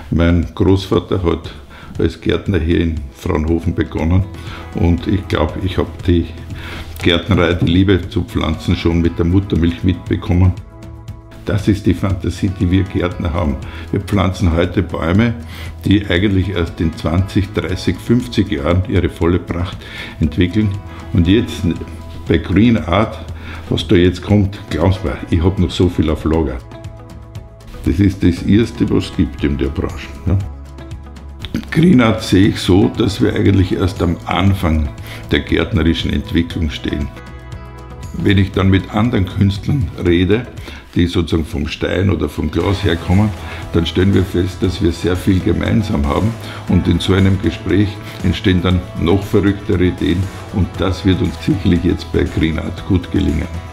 Mein Großvater hat als Gärtner hier in Fraunhofen begonnen und ich glaube, ich habe die Gärtnerei, die Liebe zu Pflanzen schon mit der Muttermilch mitbekommen. Das ist die Fantasie, die wir Gärtner haben. Wir pflanzen heute Bäume, die eigentlich erst in 20, 30, 50 Jahren ihre volle Pracht entwickeln. Und jetzt bei Green Art, was da jetzt kommt, glaubst du mir, ich habe noch so viel auf Lager. Das ist das Erste, was es gibt in der Branche. Ja. Green Art sehe ich so, dass wir eigentlich erst am Anfang der gärtnerischen Entwicklung stehen. Wenn ich dann mit anderen Künstlern rede, die sozusagen vom Stein oder vom Glas herkommen, dann stellen wir fest, dass wir sehr viel gemeinsam haben und in so einem Gespräch entstehen dann noch verrücktere Ideen und das wird uns sicherlich jetzt bei Green Art gut gelingen.